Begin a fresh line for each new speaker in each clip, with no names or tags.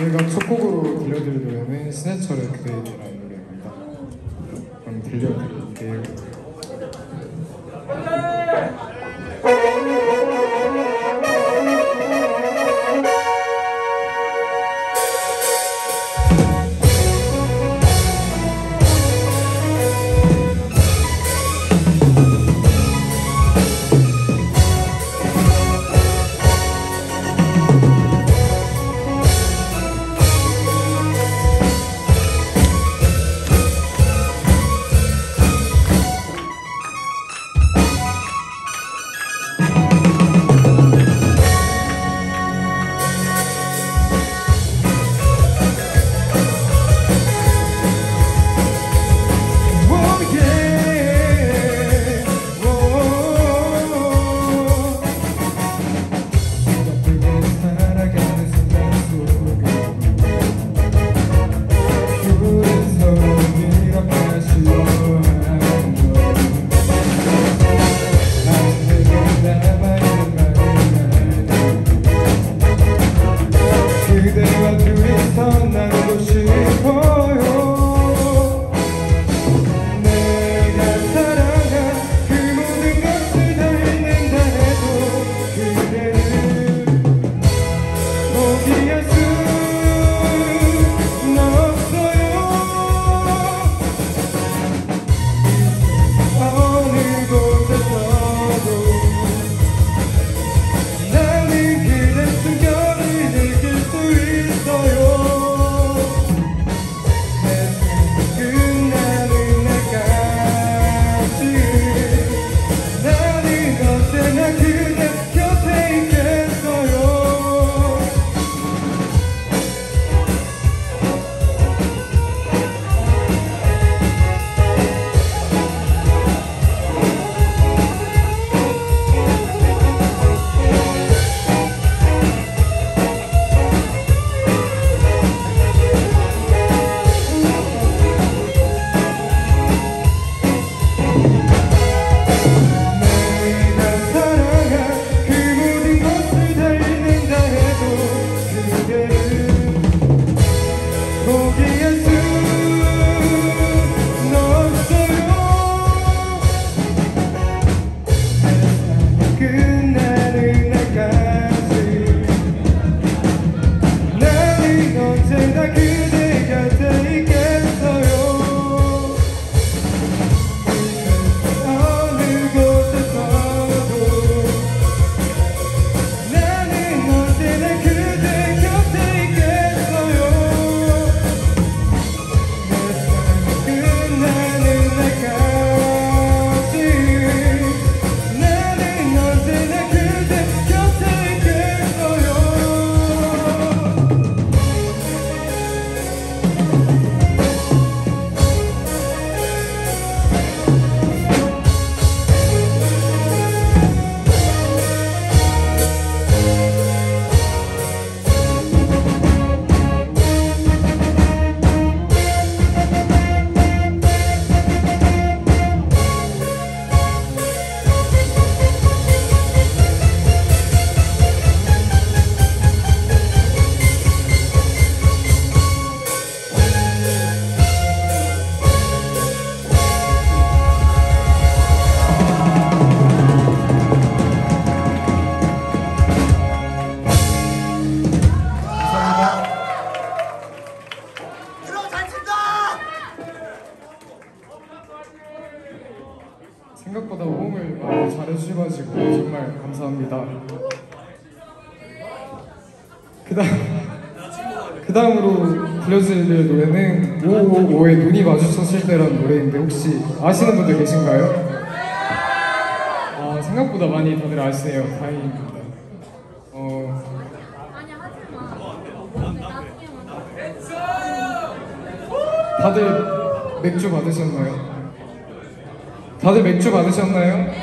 저희가 첫 곡으로 들려드릴 노래는 신해철의 그대에게라는 노래입니다. 그럼 들려드릴게요. 생각보다 호응을 많이 잘해주셔가지고 정말 감사합니다. 그 다음으로 들려드릴 노래는 555의 눈이 마주쳤을 때라는 노래인데 혹시 아시는 분들 계신가요? 생각보다 많이 다들 아시네요. 다행입니다. 다들 맥주 받으셨나요? 다들 맥주 받으셨나요?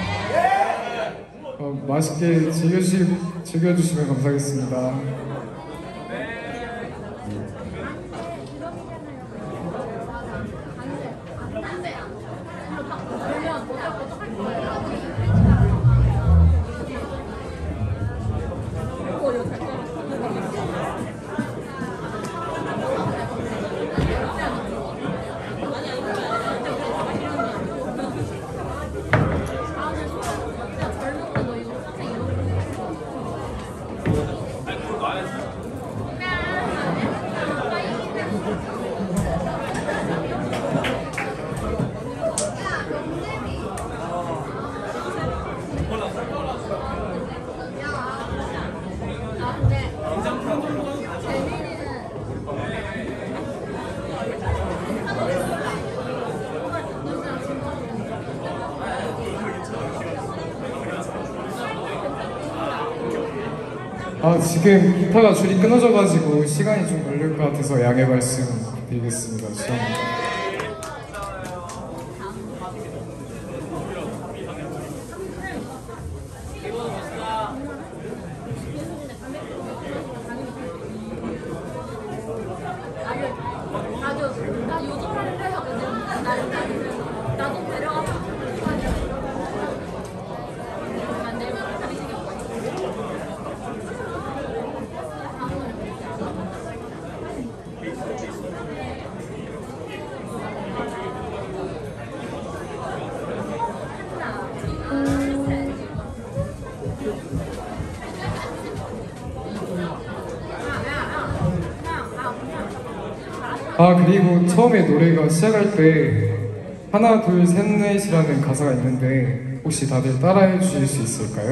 맛있게 즐겨주시면 감사하겠습니다. 아, 지금 기타가 줄이 끊어져가지고 시간이 좀 걸릴 것 같아서 양해 말씀 드리겠습니다. 죄송합니다.
나 요즘 할래 하거든. 나도 데려가서 난 내일 하기 싫어.
아, 그리고 처음에 노래가 시작할 때 하나 둘 셋 넷이라는 가사가 있는데 혹시 다들 따라해 주실 수 있을까요?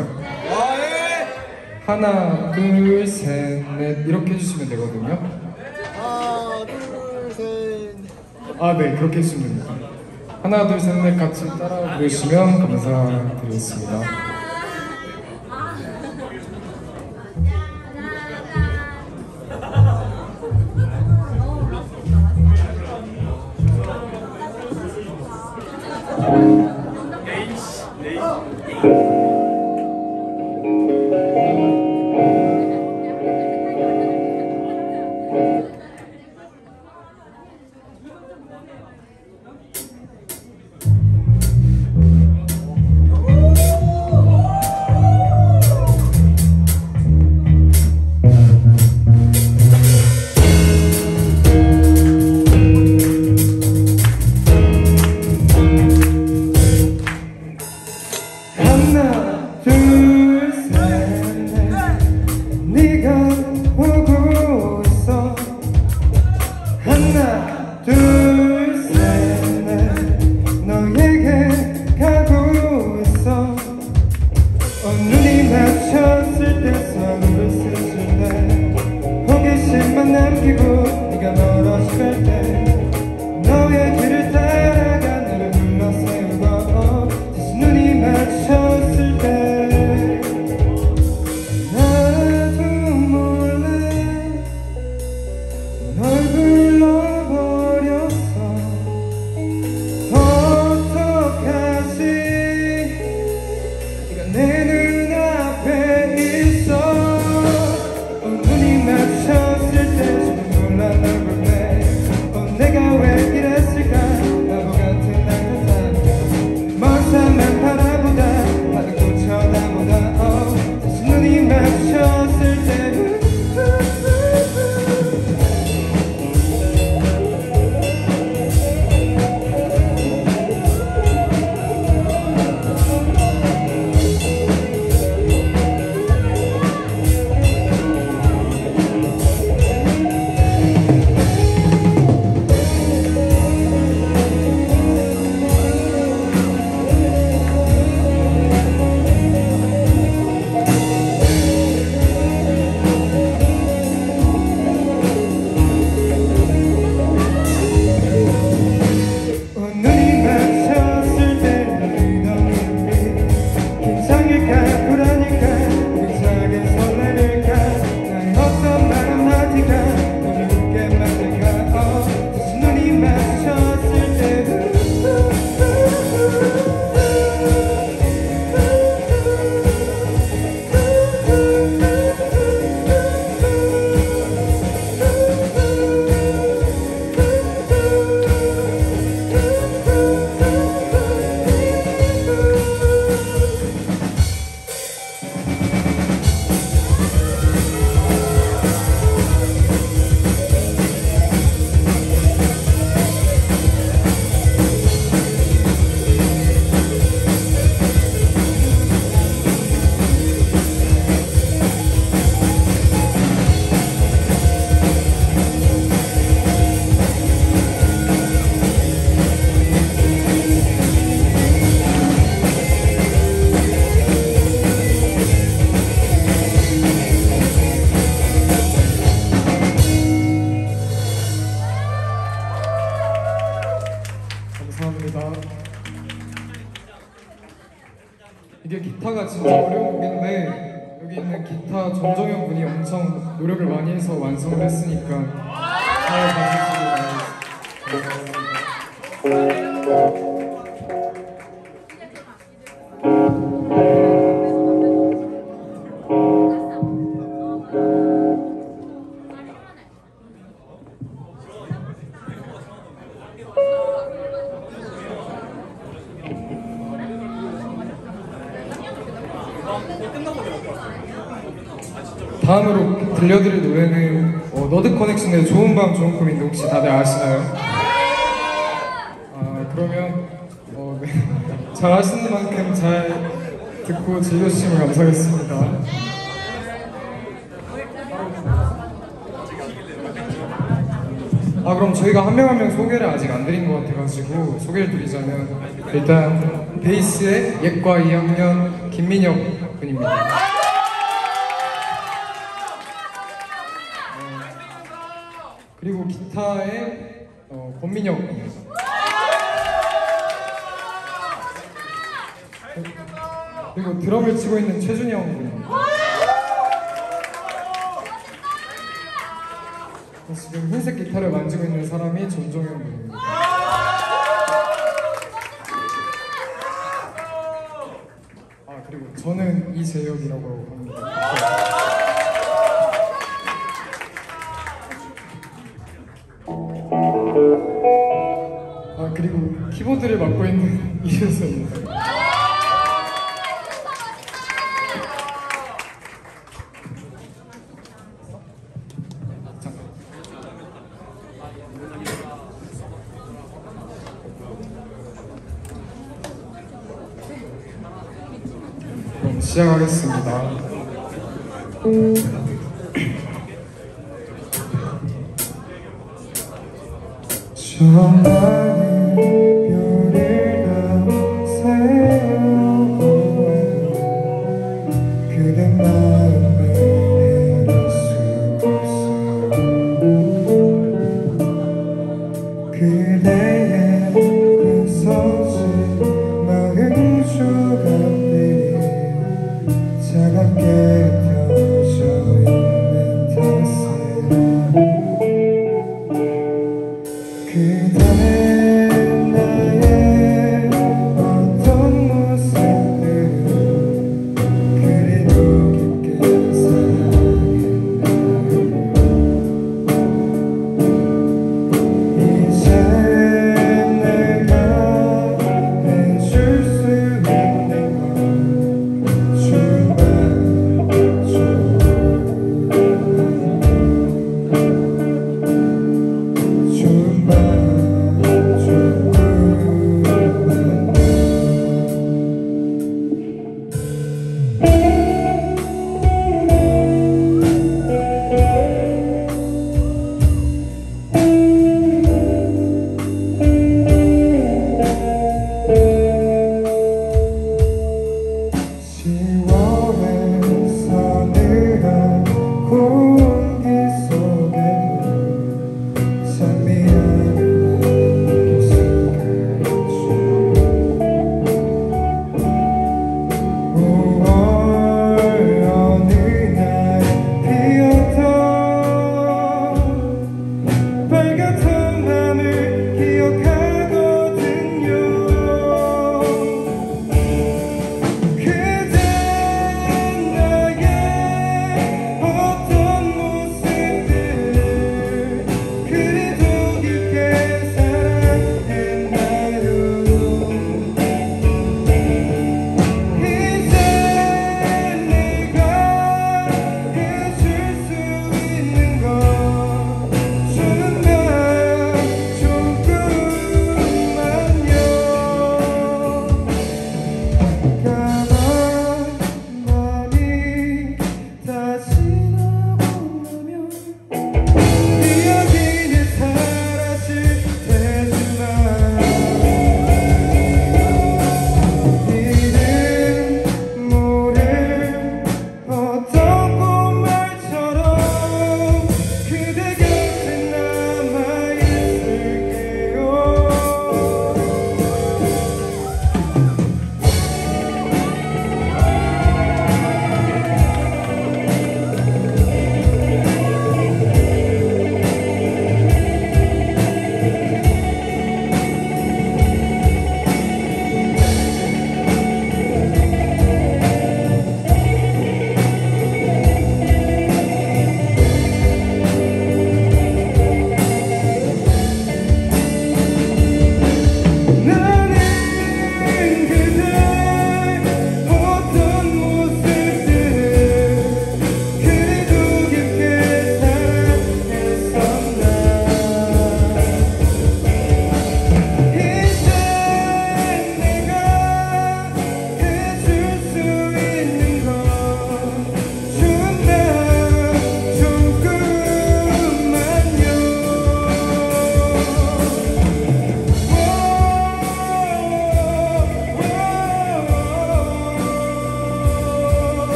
하나 둘 셋 넷 이렇게 해주시면 되거든요.
하나, 둘, 셋.
아, 네, 그렇게 해주시면 됩니다. 하나 둘 셋 넷 같이 따라 부르시면 감사드리겠습니다. 하나 둘 셋 넷 네가 오고 있어. 하나 둘 셋 넷 너에게 가고 있어. 눈이 맞췄을 때 서로를 스치네. 호기심만 남기고 네가 멀어질 때 너의 길을 따라가 너를 불러 세우고 다시 눈이 맞췄을 때 나도 몰래 널 불러버렸어. 어떡하지 네가 내 눈앞에 있어. 눈이 맞췄을 때 지금 놀란 얼굴에 내가 왜 이랬을까. 바보 같은 날같아 먼 산만 바라보다 하늘 꽃 쳐다보다 다시 눈이 맞췄을 때 눈이 맞췄을 때 너는 우리 긴장일까 불안일까 무척하게 설레일까. 나의 어떤 말 한마디가 너를 웃게 만들까. 다시 눈이 맞췄을 때 감사합니다. 이게 기타가 진짜 어려운 곡인데 여기 있는 기타 전정현 분이 엄청 노력을 많이 해서 완성을 했으니까 잘 봐주시기 바랍니다. 다음으로 들려드릴 노래는 너드 커넥션의 좋은 밤 좋은 꿈인데 혹시 다들 아시나요? 그러면 네. 잘 아시는 만큼 잘 듣고 즐겨주시면 감사하겠습니다. 그럼 저희가 한 명 한 명 소개를 아직 안 드린 것 같아가지고 소개를 드리자면 일단 베이스의 예과 2학년 김민혁 분입니다. 그리고 기타의 권민혁 분. 그리고 드럼을 치고 있는 최준영 분. 지금 흰색 기타를 만지고 있는 사람이 전종현 분입니다. 그리고 저는 이재혁이라고 합니다. 그리고 키보드를 맡고 있는 이효선입니다. 그럼 시작하겠습니다. 정말 별을 다 세우고 그대 마음을 헤아릴 수 없어 그대의 부서진 마음 조각들이 차갑게 펴져 있는 탓에 그대 나의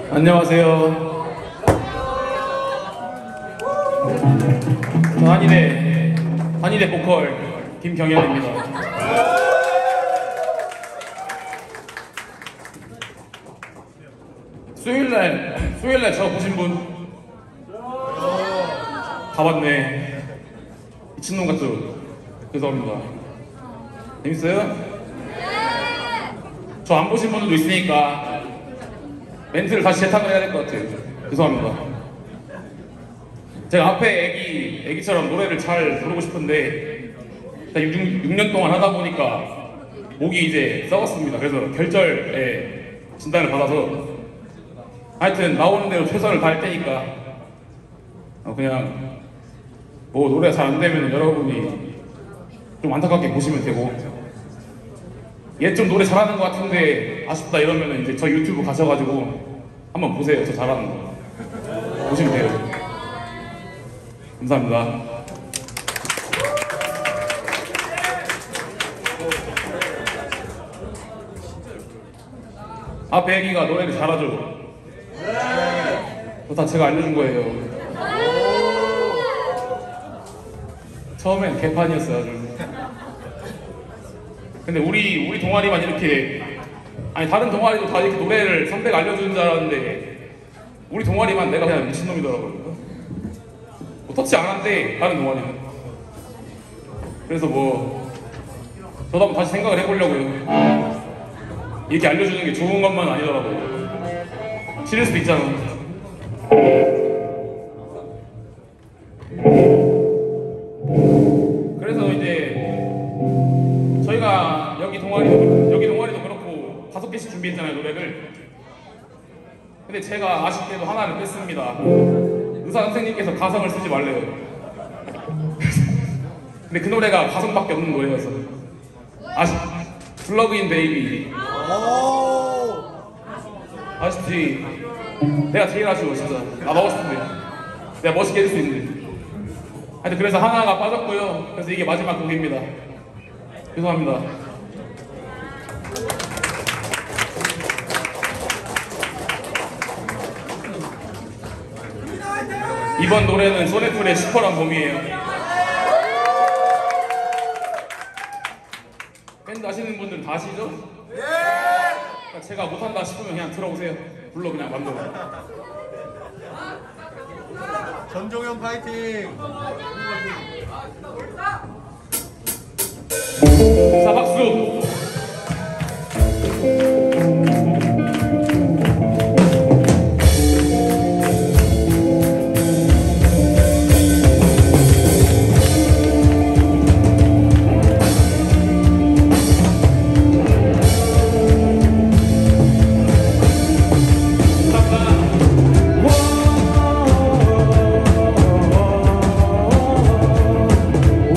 안녕하세요. 저 한의대 보컬 김경현입니다. 수요일날 저 보신 분? 다 봤네. 미친놈 같죠? 죄송합니다. 재밌어요? 저 안 보신 분들도 있으니까 멘트를 다시 재탕을 해야 될 것 같아요. 죄송합니다. 제가 앞에 애기처럼 노래를 잘 부르고 싶은데 6년 동안 하다 보니까 목이 이제 썩었습니다. 그래서 결절에 진단을 받아서 하여튼 나오는 대로 최선을 다할 테니까 그냥 뭐 노래가 잘 안 되면 여러분이 좀 안타깝게 보시면 되고, 얘 좀 노래 잘하는 것 같은데 아쉽다 이러면 이제 저 유튜브 가셔가지고 한번 보세요. 저 잘하는 거 보시면 돼요. 감사합니다. 앞에 애기가 노래를 잘하죠? 그거 다 제가 알려준 거예요. 처음엔 개판이었어요, 아주. 근데 우리 동아리만 이렇게, 아니 다른 동아리도 다 이렇게 노래를 선배가 알려주는 줄 알았는데 우리 동아리만 내가 그냥 미친놈이더라고요. 뭐 터치 안 한대, 다른 동아리는. 그래서 뭐 저도 한번 다시 생각을 해보려고요. 이렇게 알려주는 게 좋은 것만 아니더라고요. 싫을 수도 있잖아. 그래서 이제 저희가 여기 동아리도 그렇고 5개씩 준비했잖아요, 노래를. 근데 제가 아쉽게도 하나를 뺐습니다. 의사 선생님께서 가성을 쓰지 말래요. 근데 그 노래가 가성밖에 없는 노래여서 플러그인 베이비. 아쉽지. 내가 제일 아쉬워 진짜. 나 먹었을 텐데 내가 멋있게 해줄 수 있는데. 하여튼 그래서 하나가 빠졌고요. 그래서 이게 마지막 곡입니다. 죄송합니다. 이번 노래는 소네풀의 슈퍼란 봄이에요. 밴드 아시는 분들 다 아시죠? 예! 제가 못한다 싶으면 그냥 들어오세요. 불러 그냥 만들어.
전종현 파이팅!
자, 박수!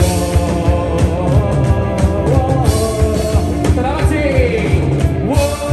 다 같이!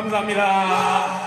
감사합니다.